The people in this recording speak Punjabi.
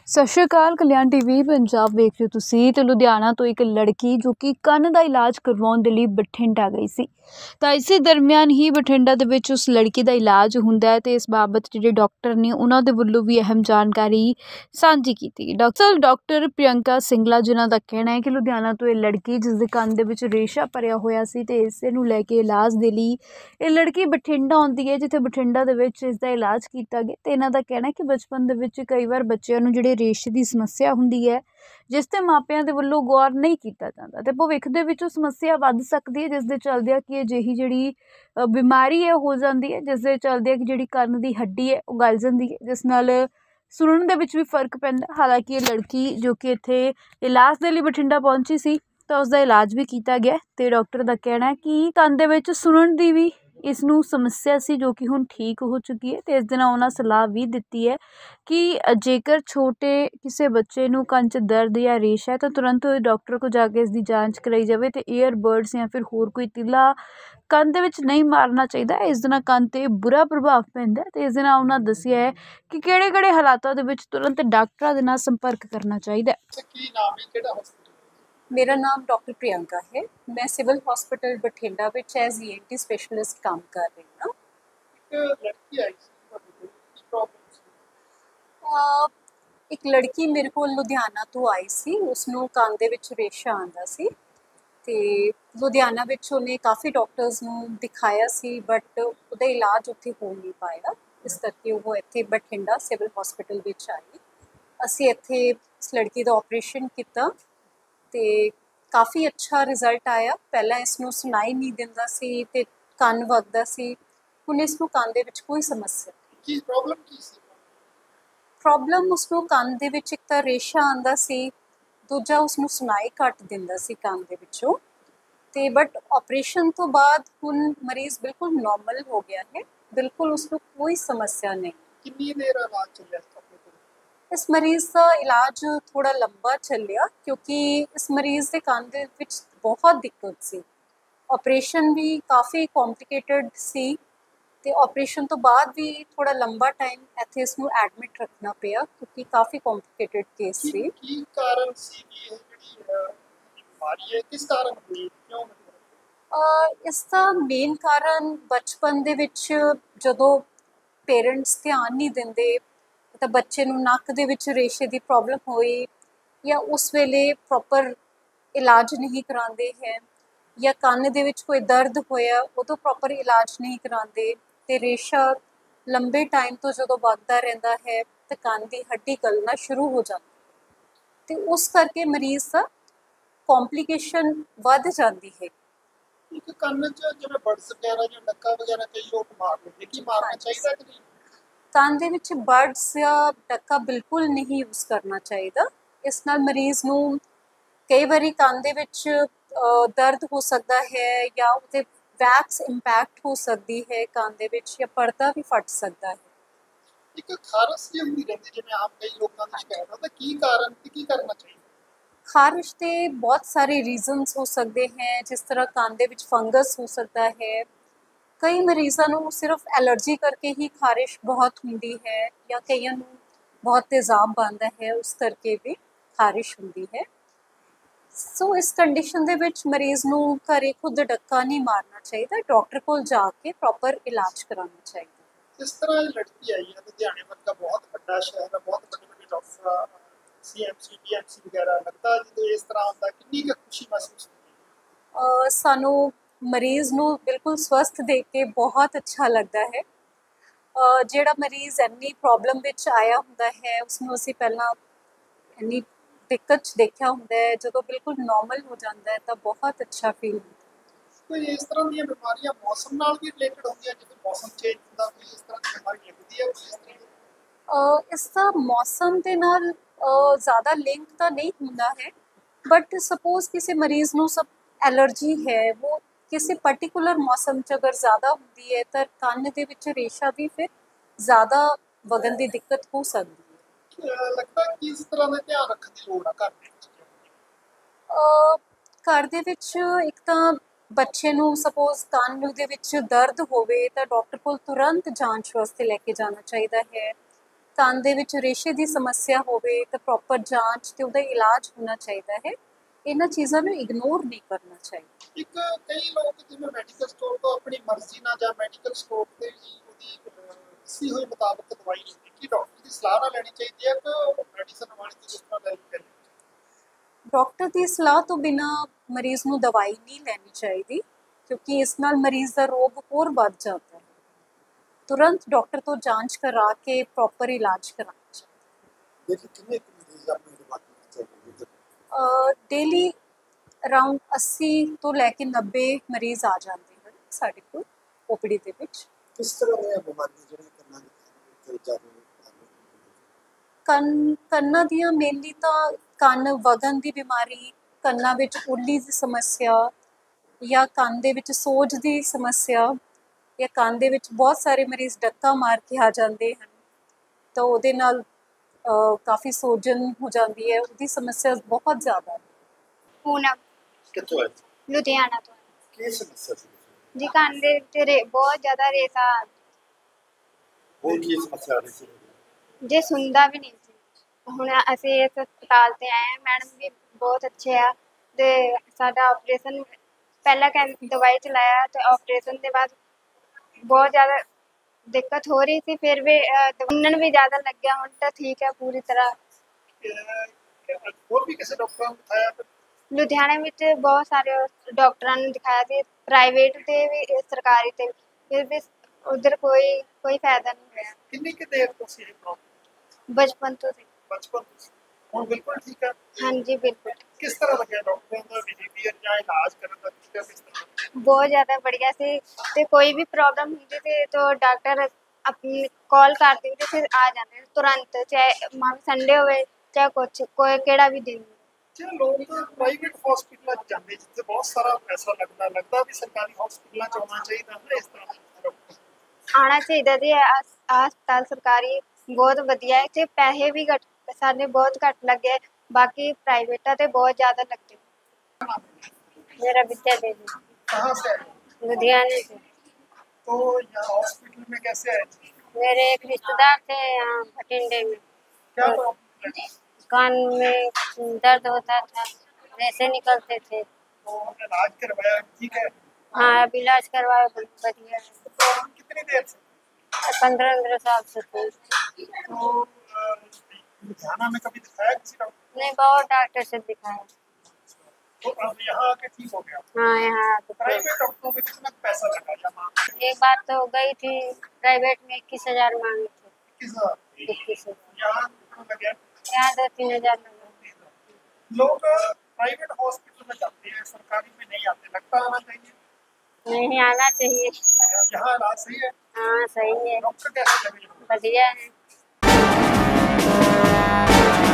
ਸਤਿ ਸ਼੍ਰੀ ਅਕਾਲ। ਕਲਿਆਣ ਟੀਵੀ ਪੰਜਾਬ ਵੇਖ ਰਹੇ ਹੋ ਤੁਸੀਂ। ਤੇ ਲੁਧਿਆਣਾ ਤੋਂ ਇੱਕ ਲੜਕੀ ਜੋ ਕਿ ਕੰਨ ਦਾ ਇਲਾਜ ਕਰਵਾਉਣ ਦੇ ਲਈ ਬਠਿੰਡਾ ਗਈ ਸੀ, ਤਾਂ ਇਸੇ ਦਰਮਿਆਨ ਹੀ ਬਠਿੰਡਾ ਦੇ ਵਿੱਚ ਉਸ ਲੜਕੀ ਦਾ ਇਲਾਜ ਹੁੰਦਾ ਹੈ ਤੇ ਇਸ ਬਾਬਤ ਜਿਹੜੇ ਡਾਕਟਰ ਨੇ ਉਹਨਾਂ ਦੇ ਵੱਲੋਂ ਵੀ ਅਹਿਮ ਜਾਣਕਾਰੀ ਸਾਂਝੀ ਕੀਤੀ। ਡਾਕਟਰ ਪ੍ਰਿਯੰਕਾ ਸਿੰਗਲਾ ਜਿਨ੍ਹਾਂ ਦਾ ਕਹਿਣਾ ਹੈ ਕਿ ਲੁਧਿਆਣਾ ਤੋਂ ਇਹ ਲੜਕੀ ਜਿਸ ਦੇ ਕੰਨ ਦੇ ਵਿੱਚ ਰੇਸ਼ਾ ਭਰਿਆ ਹੋਇਆ ਸੀ ਤੇ ਇਸੇ ਨੂੰ ਲੈ ਕੇ ਇਲਾਜ ਦੇ ਲਈ ਇਹ ਲੜਕੀ ਬਠਿੰਡਾ ਆਉਂਦੀ ਹੈ, ਜਿੱਥੇ ਬਠਿੰਡਾ ਦੇ ਵਿੱਚ ਇਸ ਦਾ ਇਲਾਜ ਕੀਤਾ ਗਿਆ। ਤੇ ਇਹਨਾਂ ਦਾ ਕਹਿਣਾ ਹੈ ਕਿ ਬਚਪਨ ਦੇ ਵਿੱਚ ਕਈ ਵਾਰ ਬੱਚਿਆਂ ਨੂੰ ਜਿਹੜੇ ਰੇਸ਼ੇ ਦੀ ਸਮੱਸਿਆ ਹੁੰਦੀ ਹੈ, ਜਿਸ ਤੇ ਮਾਪਿਆਂ ਦੇ ਵੱਲੋਂ ਗੌਰ ਨਹੀਂ ਕੀਤਾ ਜਾਂਦਾ ਤੇ ਭਵਿੱਖ ਦੇ ਵਿੱਚ ਉਹ ਸਮੱਸਿਆ ਵੱਧ ਸਕਦੀ ਹੈ, ਜਿਸ ਦੇ ਚਲਦਿਆਂ ਕਿ ਅਜਿਹੀ ਜਿਹੜੀ ਬਿਮਾਰੀ ਹੈ ਹੋ ਜਾਂਦੀ ਹੈ, ਜਿਸ ਦੇ ਚਲਦਿਆਂ ਕਿ ਜਿਹੜੀ ਕੰਨ ਦੀ ਹੱਡੀ ਹੈ ਉਹ ਗਲ ਜਾਂਦੀ ਹੈ, ਜਿਸ ਨਾਲ ਸੁਣਨ ਦੇ ਵਿੱਚ ਵੀ ਫਰਕ ਪੈਂਦਾ। ਹਾਲਾਂਕਿ ਇਹ ਲੜਕੀ ਜੋ ਕਿ ਇੱਥੇ ਇਲਾਜ ਦੇ ਲਈ ਬਠਿੰਡਾ ਪਹੁੰਚੀ ਸੀ ਤਾਂ ਉਸਦਾ ਇਲਾਜ ਵੀ ਕੀਤਾ ਗਿਆ ਤੇ ਡਾਕਟਰ ਦਾ ਕਹਿਣਾ ਹੈ ਕਿ ਕੰਨ ਦੇ ਵਿੱਚ ਸੁਣਨ ਦੀ ਵੀ ਇਸ ਨੂੰ ਸਮੱਸਿਆ ਸੀ, ਜੋ ਕਿ ਹੁਣ ਠੀਕ ਹੋ ਚੁੱਕੀ ਹੈ। ਤੇ ਇਸ ਦੇ ਨਾਲ ਉਹਨਾਂ ਸਲਾਹ ਵੀ ਦਿੱਤੀ ਹੈ ਕਿ ਜੇਕਰ ਛੋਟੇ ਕਿਸੇ ਬੱਚੇ ਨੂੰ ਕੰਨ 'ਚ ਦਰਦ ਜਾਂ ਰੇਸ਼ਾ ਹੈ ਤਾਂ ਤੁਰੰਤ ਡਾਕਟਰ ਕੋਲ ਜਾ ਕੇ ਇਸ ਦੀ ਜਾਂਚ ਕਰਾਈ ਜਾਵੇ ਤੇ ਈਅਰਬਡਸ ਜਾਂ ਫਿਰ ਹੋਰ ਕੋਈ ਤੀਲਾ ਕੰਨ ਦੇ ਵਿੱਚ ਨਹੀਂ ਮਾਰਨਾ ਚਾਹੀਦਾ। ਇਸ ਦੇ ਨਾਲ ਕੰਨ 'ਤੇ ਬੁਰਾ ਪ੍ਰਭਾਵ ਪੈਂਦਾ ਤੇ ਇਸ ਦੇ ਨਾਲ ਉਹਨਾਂ ਦੱਸਿਆ ਹੈ ਕਿ ਕਿਹੜੇ ਹਾਲਾਤਾਂ ਦੇ ਵਿੱਚ ਤੁਰੰਤ ਡਾਕਟਰਾਂ ਦੇ ਨਾਲ ਸੰਪਰਕ ਕਰਨਾ ਚਾਹੀਦਾ। ਕੀ ਨਾਮ ਹੈ, ਕਿਹੜਾ ਹਸਪਤਾਲ? मेरा नाम डॉक्टर प्रियंका है। मैं सिविल हॉस्पिटल बठिंडा ਵਿੱਚ ਐਜ਼ ईएनटी ਸਪੈਸ਼ਲਿਸਟ ਕੰਮ ਕਰ ਰਹੀ ਹਾਂ। ਇੱਕ ਲੜਕੀ ਆਈ ਸੀ ਤੁਹਾਡੇ ਕੋਲ, ਕੀ ਪ੍ਰੋਬਲਮ ਸੀ? ਇੱਕ ਲੜਕੀ ਮੇਰੇ ਕੋਲ ਲੁਧਿਆਣਾ ਤੋਂ ਆਈ ਸੀ, ਉਸਨੂੰ ਕੰਨ ਦੇ ਵਿੱਚ ਰੇਸ਼ਾ ਆਉਂਦਾ ਸੀ ਤੇ ਲੁਧਿਆਣਾ ਵਿੱਚ ਉਹਨੇ ਕਾਫੀ ਡਾਕਟਰਸ ਨੂੰ ਦਿਖਾਇਆ ਸੀ, ਬਟ ਉਹਦਾ ਇਲਾਜ ਉੱਥੇ ਹੋ ਨਹੀਂ ਪਾਇਆ। ਇਸ ਕਰਕੇ ਉਹ ਇੱਥੇ ਬਠਿੰਡਾ ਸਿਵਲ ਹਸਪੀਟਲ ਵਿੱਚ ਆਈ। ਅਸੀਂ ਇੱਥੇ ਇਸ ਲੜਕੀ ਦਾ ਆਪਰੇਸ਼ਨ ਕੀਤਾ ਤੇ ਕਾਫੀ ਅੱਛਾ ਰਿਜ਼ਲਟ ਆਇਆ। ਪਹਿਲਾਂ ਇਸ ਨੂੰ ਸੁਣਾਈ ਨਹੀਂ ਦਿੰਦਾ ਸੀ ਤੇ ਕੰਨ ਵਗਦਾ ਸੀ, ਹੁਣ ਇਸ ਨੂੰ ਕੰਨ ਦੇ ਵਿੱਚ ਕੋਈ ਸਮੱਸਿਆ ਨਹੀਂ। ਕੀ ਪ੍ਰੋਬਲਮ ਕੀ ਸੀ? ਪ੍ਰੋਬਲਮ ਉਸਨੂੰ ਕੰਨ ਦੇ ਵਿੱਚ ਇੱਕ ਤਾਂ ਰੇਸ਼ਾ ਆਉਂਦਾ ਸੀ, ਦੂਜਾ ਉਸਨੂੰ ਸੁਣਾਈ ਘੱਟ ਦਿੰਦਾ ਸੀ ਕੰਨ ਦੇ ਵਿੱਚੋਂ। ਤੇ ਬਟ ਆਪਰੇਸ਼ਨ ਤੋਂ ਬਾਅਦ ਹੁਣ ਮਰੀਜ਼ ਬਿਲਕੁਲ ਨੋਰਮਲ ਹੋ ਗਿਆ ਹੈ, ਬਿਲਕੁਲ ਉਸਨੂੰ ਕੋਈ ਸਮੱਸਿਆ ਨਹੀਂ। ਕਿੰਨੀ ਦੇਰ ਇਲਾਜ ਚੱਲਿਆ ਸੀ ਆਪਣੇ ਕੋਲ? ਇਸ ਮਰੀਜ਼ ਦਾ ਇਲਾਜ ਥੋੜਾ ਲੰਬਾ ਚੱਲਿਆ ਕਿਉਂਕਿ ਇਸ ਮਰੀਜ਼ ਦੇ ਕੰਨ ਦੇ ਵਿੱਚ ਬਹੁਤ ਦਿੱਕਤ ਸੀ। ਆਪਰੇਸ਼ਨ ਵੀ ਕਾਫੀ ਕੰਪਲਿਕੇਟਡ ਸੀ ਤੇ ਆਪਰੇਸ਼ਨ ਤੋਂ ਬਾਅਦ ਵੀ ਥੋੜਾ ਲੰਬਾ ਟਾਈਮ ਇੱਥੇ ਇਸ ਨੂੰ ਐਡਮਿਟ ਰੱਖਣਾ ਪਿਆ ਕਿਉਂਕਿ ਕਾਫੀ ਕੰਪਲਿਕੇਟਡ ਕੇਸ ਸੀ। ਕੀ ਕਾਰਨ ਸੀ ਕਿ ਇਹ ਜਿਹੜੀ ਬਿਮਾਰੀ ਹੈ ਕਿਸ ਕਾਰਨ ਹੋਈ, ਕਿਉਂ? ਇਸ ਦਾ ਮੇਨ ਕਾਰਨ ਬਚਪਨ ਦੇ ਵਿੱਚ ਜਦੋਂ ਪੇਰੈਂਟਸ ਧਿਆਨ ਨਹੀਂ ਦਿੰਦੇ ਤਾਂ ਬੱਚੇ ਨੂੰ ਨੱਕ ਦੇ ਵਿੱਚ ਰੇਸ਼ੇ ਦੀ ਪ੍ਰੋਬਲਮ ਹੋਈ, ਜਾਂ ਉਸ ਵੇਲੇ ਪ੍ਰੋਪਰ ਇਲਾਜ ਨਹੀਂ ਕਰਾਉਂਦੇ ਹੈ, ਜਾਂ ਕੰਨ ਦੇ ਵਿੱਚ ਕੋਈ ਦਰਦ ਹੋਇਆ ਉਦੋਂ ਪ੍ਰੋਪਰ ਇਲਾਜ ਨਹੀਂ ਕਰਾਉਂਦੇ ਤੇ ਰੇਸ਼ਾ ਲੰਬੇ ਟਾਈਮ ਤੋਂ ਜਦੋਂ ਵਗਦਾ ਰਹਿੰਦਾ ਹੈ ਤਾਂ ਕੰਨ ਦੀ ਹੱਡੀ ਗਲਣਾ ਸ਼ੁਰੂ ਹੋ ਜਾਂਦੀ ਤੇ ਉਸ ਕਰਕੇ ਮਰੀਜ਼ ਦਾ ਕੰਪਲਿਕੇਸ਼ਨ ਵੱਧ ਜਾਂਦੀ ਹੈ। ਇੱਕ ਕੰਨ 'ਚ ਜਿਵੇਂ ਬਡਸ ਵਗੈਰਾ ਜਾਂ ਡੱਕਾ ਵਗੈਰਾ ਕਈ ਲੋਕ ਮਾਰ ਲੈਂਦੇ, ਕੀ ਮਾਰਨਾ ਚਾਹੀਦਾ ਕਿ ਨਹੀਂ? ਕੰਨ ਦੇ ਵਿੱਚ ਬਡਸ ਜਾਂ ਡੱਕਾ ਬਿਲਕੁਲ ਨਹੀਂ ਯੂਜ਼ ਕਰਨਾ ਚਾਹੀਦਾ। ਇਸ ਨਾਲ ਮਰੀਜ਼ ਨੂੰ ਕਈ ਵਾਰੀ ਕੰਨ ਦੇ ਵਿੱਚ ਦਰਦ ਹੋ ਸਕਦਾ ਹੈ, ਜਾਂ ਉਹਦੇ ਵੈਕਸ ਇੰਪੈਕਟ ਹੋ ਸਕਦੀ ਹੈ ਕੰਨ ਦੇ ਵਿੱਚ, ਜਾਂ ਪਰਦਾ ਵੀ ਫਟ ਸਕਦਾ ਹੈ। ਇੱਕ ਖਾਰਸ਼ ਜਿਹੀ ਹੁੰਦੀ ਰਹਿੰਦੀ ਜਿਵੇਂ ਆਮ ਕਈ ਲੋਕਾਂ ਦੀ ਸ਼ਿਕਾਇਤ ਆ, ਤਾਂ ਕੀ ਕਾਰਨ ਤੇ ਕੀ ਕਰਨਾ ਚਾਹੀਦਾ? ਖਾਰਿਸ਼ ਦੇ ਬਹੁਤ ਸਾਰੇ ਰੀਜ਼ਨਸ ਹੋ ਸਕਦੇ ਹੈ, ਜਿਸ ਤਰ੍ਹਾਂ ਕੰਨ ਦੇ ਵਿੱਚ ਫੰਗਸ ਹੋ ਸਕਦਾ ਹੈ। ਕਈ ਮਰੀਜ਼ਾਂ ਨੂੰ ਸਿਰਫ ਐਲਰਜੀ ਕਰਕੇ ਹੀ ਖਾਰਿਸ਼ ਬਹੁਤ ਹੁੰਦੀ ਹੈ, ਜਾਂ ਕਈਆਂ ਨੂੰ ਬਹੁਤ ਤੇਜ਼ਾਬ ਬਣਦਾ ਹੈ, ਉਸ ਕਰਕੇ ਵੀ ਖਾਰਿਸ਼ ਹੁੰਦੀ ਹੈ। ਸੋ ਇਸ ਕੰਡੀਸ਼ਨ ਦੇ ਵਿੱਚ ਮਰੀਜ਼ ਨੂੰ ਘਰੇ ਖੁਦ ਡੱਕਾ ਨਹੀਂ ਮਾਰਨਾ ਚਾਹੀਦਾ, ਡਾਕਟਰ ਕੋਲ ਜਾ ਕੇ ਪ੍ਰੋਪਰ ਇਲਾਜ ਕਰਾਉਣਾ ਚਾਹੀਦਾ। ਇਸ ਤਰ੍ਹਾਂ ਇਹ ਲੜਕੀ ਆਈ ਹੈ, ਲੁਧਿਆਣੇ ਵਰਗਾ ਬਹੁਤ ਵੱਡਾ ਸ਼ਹਿਰ ਹੈ, ਬਹੁਤ ਵੱਡੇ ਡਾਕਟਰ CMC DMC ਵਗੈਰਾ, ਲੱਗਦਾ ਜਦੋਂ ਇਸ ਤਰ੍ਹਾਂ ਹੁੰਦਾ ਕਿੰਨੀ ਕੁ ਖੁਸ਼ੀ ਮਹਿਸੂਸ ਹੁੰਦੀ? ਸਾਨੂੰ ਮਰੀਜ਼ ਨੂੰ ਬਿਲਕੁਲ ਸਵਸਥ ਦੇਖ ਕੇ ਬਹੁਤ ਅੱਛਾ ਲੱਗਦਾ ਹੈ। ਜਿਹੜਾ ਮਰੀਜ਼ ਇੰਨੀ ਪ੍ਰੋਬਲਮ ਵਿੱਚ ਆਇਆ ਹੁੰਦਾ ਹੈ ਉਸਨੂੰ ਅਸੀਂ ਪਹਿਲਾਂ ਇੰਨੀ ਦਿੱਕਤ 'ਚ ਦੇਖਿਆ ਹੁੰਦਾ ਹੈ, ਜਦੋਂ ਬਿਲਕੁਲ ਨੋਰਮਲ ਹੋ ਜਾਂਦਾ ਹੈ ਤਾਂ ਬਹੁਤ ਅੱਛਾ ਫੀਲ ਹੁੰਦਾ ਹੈ। ਕੋਈ ਇਸ ਤਰ੍ਹਾਂ ਦੀਆਂ ਬਿਮਾਰੀਆਂ ਮੌਸਮ ਨਾਲ ਵੀ ਰਿਲੇਟਡ ਹੁੰਦੀਆਂ, ਜਦੋਂ ਮੌਸਮ ਚੇਂਜ ਹੁੰਦਾ ਕੋਈ ਇਸ ਤਰ੍ਹਾਂ ਦੀ ਬਿਮਾਰੀ ਲੱਗਦੀ ਹੈ ਇਸ ਤਰ੍ਹਾਂ? ਇਸ ਦਾ ਮੌਸਮ ਦੇ ਨਾਲ ਜ਼ਿਆਦਾ ਲਿੰਕ ਤਾਂ ਨਹੀਂ ਹੁੰਦਾ ਹੈ, ਬਟ ਸਪੋਜ਼ ਕਿਸੇ ਮਰੀਜ਼ ਨੂੰ ਐਲਰਜੀ ਹੈ, ਉਹ ਕਿਸੇ ਪਰਟੀਕੂਲਰ ਮੌਸਮ 'ਚ ਅਗਰ ਜ਼ਿਆਦਾ ਹੁੰਦੀ ਹੈ ਤਾਂ ਕੰਨ ਦੇ ਵਿੱਚ ਰੇਸ਼ਾ ਵੀ ਫਿਰ ਜ਼ਿਆਦਾ ਵਗਣ ਦੀ ਦਿੱਕਤ ਹੋ ਸਕਦੀ ਹੈ। ਲੱਗਦਾ ਕਿ ਇਸ ਤਰ੍ਹਾਂ ਦਾ ਧਿਆਨ ਰੱਖਣ ਦੀ ਲੋੜ ਆ ਘਰ ਦੇ ਵਿੱਚ? ਘਰ ਦੇ ਵਿੱਚ ਇੱਕ ਤਾਂ ਬੱਚੇ ਨੂੰ ਸਪੋਜ਼ ਕੰਨ ਦੇ ਵਿੱਚ ਦਰਦ ਹੋਵੇ ਤਾਂ ਡਾਕਟਰ ਕੋਲ ਤੁਰੰਤ ਜਾਂਚ ਵਾਸਤੇ ਲੈ ਕੇ ਜਾਣਾ ਚਾਹੀਦਾ ਹੈ। ਕੰਨ ਦੇ ਵਿੱਚ ਰੇਸ਼ੇ ਦੀ ਸਮੱਸਿਆ ਹੋਵੇ ਤਾਂ ਪ੍ਰੋਪਰ ਜਾਂਚ ਤੇ ਉਹਦਾ ਇਲਾਜ ਹੋਣਾ ਚਾਹੀਦਾ ਹੈ। ਇਹਨਾਂ ਚੀਜ਼ਾਂ ਨੂੰ ਇਗਨੋਰ ਨਹੀਂ ਕਰਨਾ ਚਾਹੀਦਾ। ਇੱਕ ਕਈ ਲੋਕ ਜਿਵੇਂ ਮੈਡੀਕਲ ਸਟੋਰ ਤੋਂ ਆਪਣੀ ਮਰਜ਼ੀ ਨਾਲ ਜਾਂ ਮੈਡੀਕਲ ਸਟੋਰ ਤੇ ਹੀ ਉਹਦੀ ਦੱਸੀ ਹੋਈ ਮੁਤਾਬਕ ਦਵਾਈ ਲੈਂਦੇ, ਕਿ ਡਾਕਟਰ ਦੀ ਸਲਾਹ ਨਾਲ ਲੈਣੀ ਚਾਹੀਦੀ ਹੈ ਕਿ ਮੈਡੀਸਨ ਵਾਲੀ ਦੀ ਜਿਸ ਤਰ੍ਹਾਂ ਲੈ ਲੈਣੀ? ਡਾਕਟਰ ਦੀ ਸਲਾਹ ਤੋਂ ਬਿਨਾ ਮਰੀਜ਼ ਨੂੰ ਦਵਾਈ ਨਹੀਂ ਲੈਣੀ ਚਾਹੀਦੀ, ਕਿਉਂਕਿ ਇਸ ਨਾਲ ਮਰੀਜ਼ ਦਾ ਰੋਗ ਹੋਰ ਵੱਧ ਜਾਂਦਾ ਹੈ। ਤੁਰੰਤ ਡਾਕਟਰ ਤੋਂ ਜਾਂਚ ਕਰਾ ਕੇ ਪ੍ਰੋਪਰ ਇਲਾਜ ਕਰਾਉਣਾ ਚਾਹੀਦਾ। ਦੇਖੋ ਕਿੰਨੇ ਮਰੀਜ਼ ਆਪਣੇ ਦਿਮਾਗ ਵਿੱਚ ਚੱਲਦੇ ਡੇਲੀ ਅਰਾਊਂਡ 80 ਤੋਂ ਲੈ ਕੇ 90 ਮਰੀਜ਼ ਆ ਜਾਂਦੇ ਹਨ ਸਾਡੇ ਕੋਲ ਓਪੀਡੀ ਦੇ ਵਿੱਚ। ਕਿਸ ਤਰ੍ਹਾਂ ਦੀਆਂ ਬਿਮਾਰੀਆਂ ਜਿਹੜੀਆਂ ਕੰਨਾਂ ਦੇ ਜ਼ਿਆਦਾ ਕੰਨਾਂ ਦੀਆਂ ਮੇਨਲੀ ਤਾਂ ਕੰਨ ਵਗਣ ਦੀ ਬਿਮਾਰੀ, ਕੰਨਾਂ ਵਿੱਚ ਉੱਲੀ ਦੀ ਸਮੱਸਿਆ, ਜਾਂ ਕੰਨ ਦੇ ਵਿੱਚ ਸੋਜ ਦੀ ਸਮੱਸਿਆ, ਜਾਂ ਕੰਨ ਦੇ ਵਿੱਚ ਬਹੁਤ ਸਾਰੇ ਮਰੀਜ਼ ਡੱਕਾ ਮਾਰ ਕੇ ਆ ਜਾਂਦੇ ਹਨ ਤਾਂ ਉਹਦੇ ਨਾਲ ਕਾਫੀ ਸੋਜਨ ਹੋ ਜਾਂਦੀ ਹੈ। ਉਹਦੀ ਸਮੱਸਿਆ ਬਹੁਤ ਜ਼ਿਆਦਾ ਹੈ। ਪੂਨਮ ਕਿੱਥੋਂ ਆਏ? ਲੁਧਿਆਣਾ ਤੋਂ ਕੀ ਸਮੱਸਿਆ ਸੀ? ਜੀ ਕੰਨ ਦੇ ਉੱਤੇ ਬਹੁਤ ਜ਼ਿਆਦਾ ਰੇਸ਼ਾ ਹੋਰ ਕੀ ਸਮੱਸਿਆ ਆ ਰਹੀ ਸੀ? ਜੇ ਸੁਣਦਾ ਵੀ ਨਹੀਂ ਸੀ। ਹੁਣ ਅਸੀਂ ਇਸ ਹਸਪਤਾਲ ਤੇ ਆਏ ਹਾਂ, ਮੈਡਮ ਵੀ ਬਹੁਤ ਅੱਛੇ ਆ ਤੇ ਸਾਡਾ ਆਪਰੇਸ਼ਨ ਪਹਿਲਾਂ ਦਵਾਈ ਚਲਾਇਆ ਤੇ ਆਪਰੇਸ਼ਨ ਦੇ ਬਾਅਦ ਬਹੁਤ ਜ਼ਿਆਦਾ ਦਿੱਕਤ ਹੋ ਰਹੀ ਸੀ, ਫਿਰ ਵੀ ਸੁਣਨ ਵੀ ਜ਼ਿਆਦਾ ਲੱਗਿਆ। ਹੁਣ ਤਾਂ ਠੀਕ ਹੈ ਪੂਰੀ ਤਰ੍ਹਾਂ। ਹੋਰ ਵੀ ਕਿਸੇ ਡਾਕਟਰ ਨੂੰ ਦਿਖਾਇਆ? ਲੁਧਿਆਣੇ ਵਿੱਚ ਬਹੁਤ ਸਾਰੇ ਡਾਕਟਰਾਂ ਨੂੰ ਦਿਖਾਇਆ ਸੀ, ਪ੍ਰਾਈਵੇਟ ਤੇ ਵੀ ਸਰਕਾਰੀ ਤੇ ਵੀ, ਫਿਰ ਵੀ ਉਧਰ ਕੋਈ ਫਾਇਦਾ ਨਹੀਂ ਹੋਇਆ। ਕਿੰਨੀ ਕਿ ਦੇਰ ਤੋਂ ਸੀ ਇਹ ਪ੍ਰੋਬਲਮ? ਬਚਪਨ ਤੋਂ ਸੀ। ਬਚਪਨ ਤੋਂ ਸੀ। ਹੁਣ ਬਿਲਕੁਲ ਠੀਕ ਹੈ? ਹਾਂਜੀ ਬਿਲकुल। ਕਿਸ ਤਰ੍ਹਾਂ ਲੱਗਿਆ ਡਾਕਟਰਾਂ ਦਾ ਬਿਹੇਵੀਅਰ ਜਾਂ ਇਲਾਜ ਕਰਨ ਦਾ ਤਰੀਕਾ ਕਿਸ ਤਰ੍ਹਾਂ? बहुत ज़्यादा बढ़िया से ते कोई भी प्रॉब्लम होती थी तो डॉक्टर अपनी कॉल कर देते फिर आ जाते तुरंत, चाहे मां संडे होवे चाहे कुछ कोई केड़ा भी दिन। ਜੇ ਲੋਕ ਪ੍ਰਾਈਵੇਟ ਹਸਪੀਟਲਾਂ 'ਚ ਜਾਂਦੇ ਜਿੱਥੇ ਬਹੁਤ ਸਾਰਾ ਪੈਸਾ ਲੱਗਦਾ ਵੀ ਸਰਕਾਰੀ ਹਸਪੀਟਲਾਂ 'ਚ ਆਉਣਾ ਚਾਹੀਦਾ ਨਾ ਇਸ ਤਰ੍ਹਾਂ ਦਾ? आना चाहिए जी। हस्पताल सरकारी बहुत वधिया है ते पैसे भी घट साडे बहुत घट लगे, बाकी प्राइवेटा ते बहुत ज़्यादा लगते। मेरा विद्या देवी। कहाँ से आए? लुधियाने से। तो यहाँ हॉस्पिटल में कैसे आए थे? मेरे एक रिश्तेदार थे यहाँ भटिंडे में, क्या प्रॉब्लम है? कान में दर्द होता था, वैसे निकलते थे। तो इलाज करवाया, ठीक है? हाँ अब इलाज करवाया बढ़िया है। तो प्रॉब्लम कितनी देर से? 15 साल से थे। तो लुधियाना में कभी दिखाया किसी डॉक्टर? नहीं बहुत डॉक्टर से दिखाया। तो अब यहाँ आके ठीक हो गया? हाँ यहाँ आके प्राइवेट डॉक्टरों में कितना पैसा लगा जमा? एक बार तो गई थी प्राइवेट में 21,000 मांगे थे। 21,000? 21,000 यहाँ कितना लगे? यहाँ 2-3 हज़ार लगे। लोग प्राइवेट हॉस्पिटल में जाते हैं, सरकारी में नहीं आते, लगता आना चाहिए? नहीं आना चाहिए। यहाँ इलाज सही है? हाँ सही है, डॉक्टर कैसे लगे? बढ़िया है।